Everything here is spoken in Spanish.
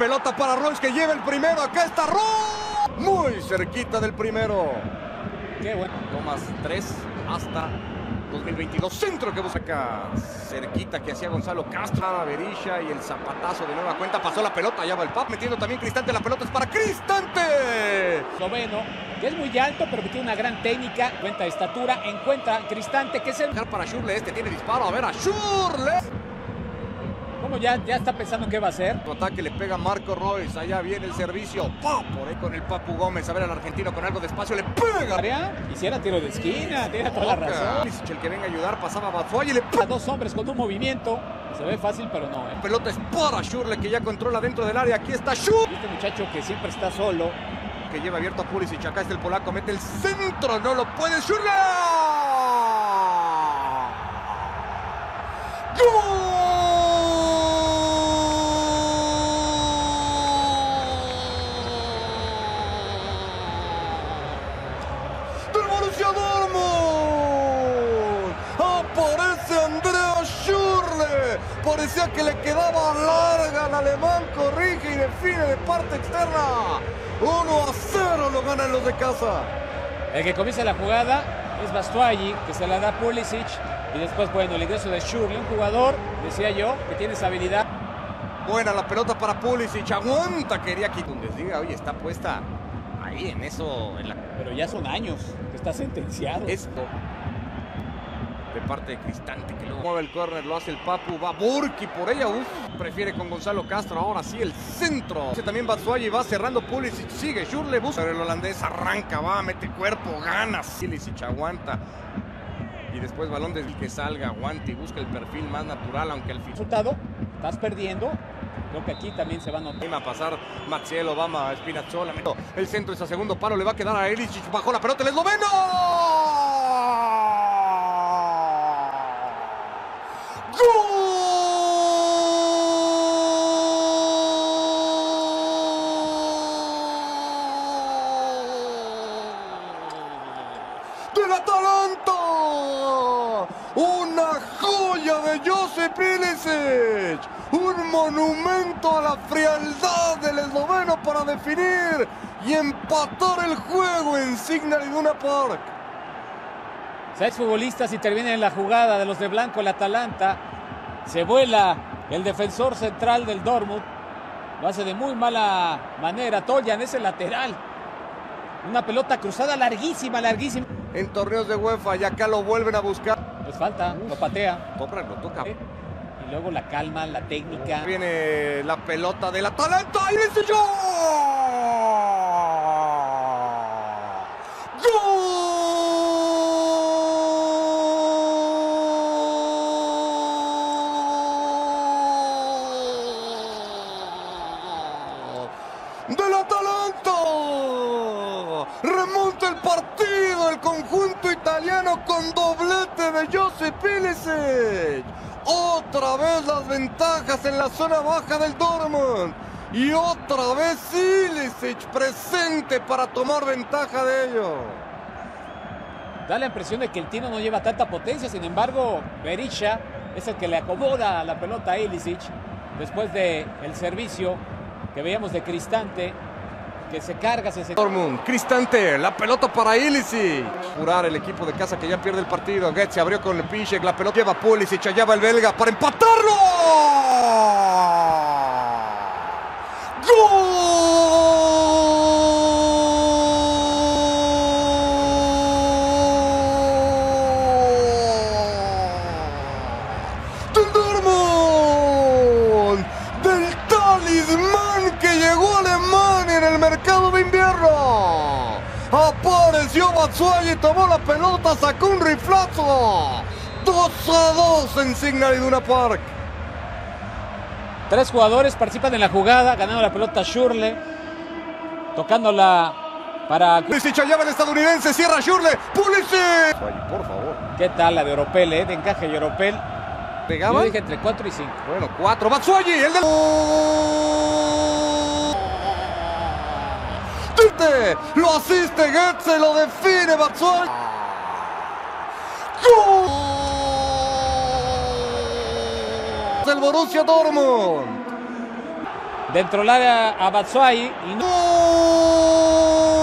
Pelota para Royce que lleva el primero. Acá está Royce. Muy cerquita del primero. Qué bueno. Tomas 3 hasta 2022. Centro que busca acá. Cerquita que hacía Gonzalo Castro. A Berisha y el zapatazo de nueva cuenta. Pasó la pelota. Allá va el Pap. Metiendo también Cristante. La pelota es para Cristante. Noveno, que es muy alto, pero que tiene una gran técnica. Cuenta de estatura. Encuentra Cristante, que es el... Para Schürrle. Este tiene disparo. A ver a Schürrle. Como ya está pensando qué va a hacer. Tu ataque le pega Marco Royce. Allá viene el servicio. ¡Pah! Por ahí con el Papu Gómez. A ver al argentino con algo de espacio. Le pega. Hiciera tiro de esquina. Tiene toda la razón. El que venga a ayudar pasaba a Batshuayi y le pega. A dos hombres con un movimiento. Se ve fácil, pero no. La pelota es para Schürrle que ya controla dentro del área. Aquí está Schürrle. Este muchacho que siempre está solo. Que lleva abierto a Pulisic. Acá está el polaco. Mete el centro. No lo puede. Schürrle. ¡Gol! Aparece Andreas Schürrle. Parecía que le quedaba larga al alemán. Corrige y define de parte externa. 1-0 lo ganan los de casa. El que comienza la jugada es Batshuayi, que se la da a Pulisic. Y después, bueno, el ingreso de Schürrle, un jugador, decía yo, que tiene esa habilidad. Buena la pelota para Pulisic. Aguanta, quería que Bundesliga. Oye, está puesta ahí en eso. Pero ya son años que está sentenciado. Esto de parte de Cristante, que luego mueve el córner, lo hace el Papu, va Burki por ella, prefiere con Gonzalo Castro, ahora sí el centro. También Batshuayi va cerrando, Pulisic sigue, Schürrle busca, el holandés arranca, va, mete cuerpo, gana, Pulisic aguanta. Y después balón desde el que salga, aguanta y busca el perfil más natural, aunque al fin. Resultado, estás perdiendo. Creo que aquí también se va a notar. Va a pasar Maxiel Obama, Spinazzola. El centro es a segundo palo, le va a quedar a Ilicic, bajó la pelota, el esloveno. ¡Del Atalanta! ¡Una joya de Josip Ilicic! ¡Un monumento a la frialdad del esloveno para definir y empatar el juego en Signal Iduna Park! 6 futbolistas intervienen en la jugada de los de blanco, el Atalanta. Se vuela el defensor central del Dortmund. Lo hace de muy mala manera. Toljan es el lateral. Una pelota cruzada larguísima, larguísima. En torneos de UEFA y acá lo vuelven a buscar. Pues falta, lo patea. Lo toca. Y luego la calma, la técnica. Viene la pelota del Atalanta. ¡Y dice yo! ¡Gol! ¡Del Atalanta! Remonta el partido el conjunto italiano con doblete de Josip Ilicic. Otra vez las ventajas en la zona baja del Dortmund. Y otra vez Ilicic presente para tomar ventaja de ello. Da la impresión de que el tino no lleva tanta potencia. Sin embargo, Berisha es el que le acomoda la pelota a Ilicic. Después del servicio que veíamos de Cristante, que se carga, Dortmund, Cristante, la pelota para Ilicic. Curar el equipo de casa que ya pierde el partido. Goetze abrió con el Piszczek, la pelota lleva Pulisic, allá va el belga para empatarlo. ¡Gol! ¡Del Dortmund! ¡Del talismán que llegó a Alemania en el mercado de invierno! Apareció Batshuayi, tomó la pelota, sacó un riflazo. 2-2 en Signal Iduna Park. 3 jugadores participan en la jugada, ganando la pelota Schürrle, tocándola para Pulisic, allá va el estadounidense, cierra Schürrle, Pulisic. Por favor. ¿Qué tal la de Oropel, de encaje y Oropel? ¿Pegaba? Yo dije entre 4 y 5. Bueno, 4, Batshuayi, el del... Lo asiste Goetze, lo define Batshuayi. ¡Gol! del Borussia Dortmund. dentro del área a Batshuayi y no.